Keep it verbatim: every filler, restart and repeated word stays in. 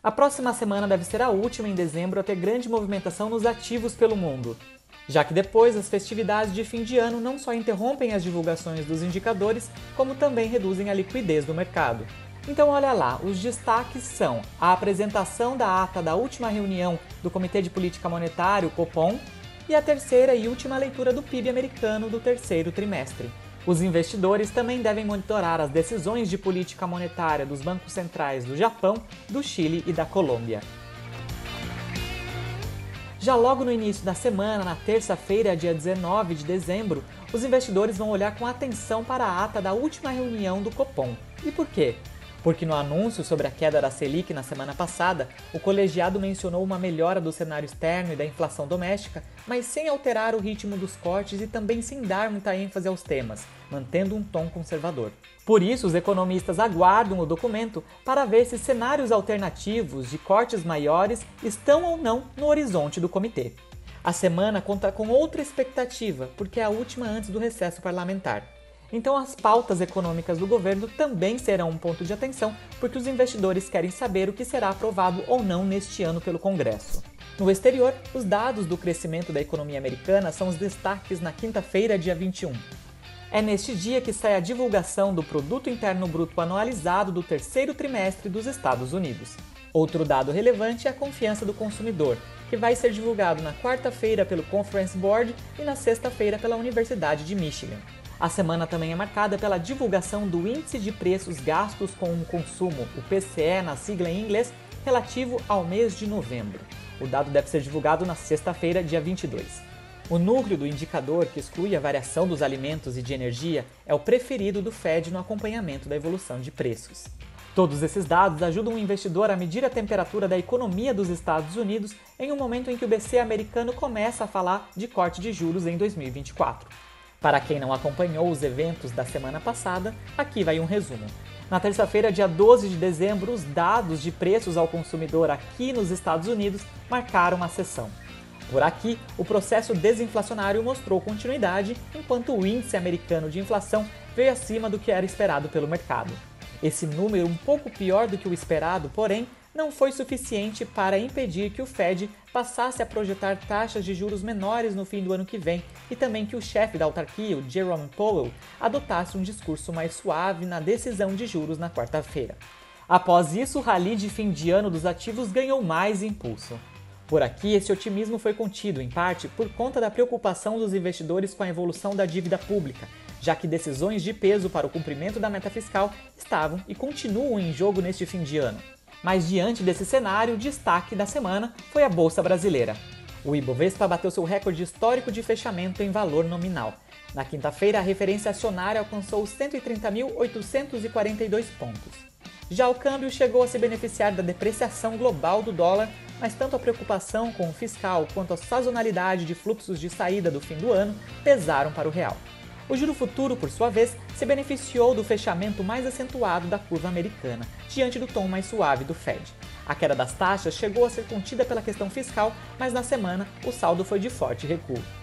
A próxima semana deve ser a última em dezembro a ter grande movimentação nos ativos pelo mundo, já que depois as festividades de fim de ano não só interrompem as divulgações dos indicadores, como também reduzem a liquidez do mercado. Então olha lá, os destaques são a apresentação da ata da última reunião do Comitê de Política Monetária, o Copom, e a terceira e última leitura do P I B americano do terceiro trimestre. Os investidores também devem monitorar as decisões de política monetária dos bancos centrais do Japão, do Chile e da Colômbia. Já logo no início da semana, na terça-feira, dia dezenove de dezembro, os investidores vão olhar com atenção para a ata da última reunião do Copom. E por quê? Porque no anúncio sobre a queda da Selic na semana passada, o colegiado mencionou uma melhora do cenário externo e da inflação doméstica, mas sem alterar o ritmo dos cortes e também sem dar muita ênfase aos temas, mantendo um tom conservador. Por isso, os economistas aguardam o documento para ver se cenários alternativos de cortes maiores estão ou não no horizonte do comitê. A semana conta com outra expectativa, porque é a última antes do recesso parlamentar. Então as pautas econômicas do governo também serão um ponto de atenção, porque os investidores querem saber o que será aprovado ou não neste ano pelo Congresso. No exterior, os dados do crescimento da economia americana são os destaques na quinta-feira, dia vinte e um. É neste dia que sai a divulgação do Produto Interno Bruto Anualizado do terceiro trimestre dos Estados Unidos. Outro dado relevante é a confiança do consumidor, que vai ser divulgado na quarta-feira pelo Conference Board e na sexta-feira pela Universidade de Michigan. A semana também é marcada pela divulgação do Índice de Preços Gastos com o Consumo, o P C E na sigla em inglês, relativo ao mês de novembro. O dado deve ser divulgado na sexta-feira, dia vinte e dois. O núcleo do indicador, que exclui a variação dos alimentos e de energia, é o preferido do F E D no acompanhamento da evolução de preços. Todos esses dados ajudam o investidor a medir a temperatura da economia dos Estados Unidos em um momento em que o B C americano começa a falar de corte de juros em dois mil e vinte e quatro. Para quem não acompanhou os eventos da semana passada, aqui vai um resumo. Na terça-feira, dia doze de dezembro, os dados de preços ao consumidor aqui nos Estados Unidos marcaram a sessão. Por aqui, o processo desinflacionário mostrou continuidade, enquanto o índice americano de inflação veio acima do que era esperado pelo mercado. Esse número, um pouco pior do que o esperado, porém, não foi suficiente para impedir que o F E D passasse a projetar taxas de juros menores no fim do ano que vem e também que o chefe da autarquia, o Jerome Powell, adotasse um discurso mais suave na decisão de juros na quarta-feira. Após isso, o rally de fim de ano dos ativos ganhou mais impulso. Por aqui, esse otimismo foi contido, em parte, por conta da preocupação dos investidores com a evolução da dívida pública, já que decisões de peso para o cumprimento da meta fiscal estavam e continuam em jogo neste fim de ano. Mas diante desse cenário, o destaque da semana foi a Bolsa Brasileira. O Ibovespa bateu seu recorde histórico de fechamento em valor nominal. Na quinta-feira, a referência acionária alcançou os cento e trinta mil oitocentos e quarenta e dois pontos. Já o câmbio chegou a se beneficiar da depreciação global do dólar, mas tanto a preocupação com o fiscal quanto a sazonalidade de fluxos de saída do fim do ano pesaram para o real. O juro futuro, por sua vez, se beneficiou do fechamento mais acentuado da curva americana, diante do tom mais suave do F E D. A queda das taxas chegou a ser contida pela questão fiscal, mas na semana o saldo foi de forte recuo.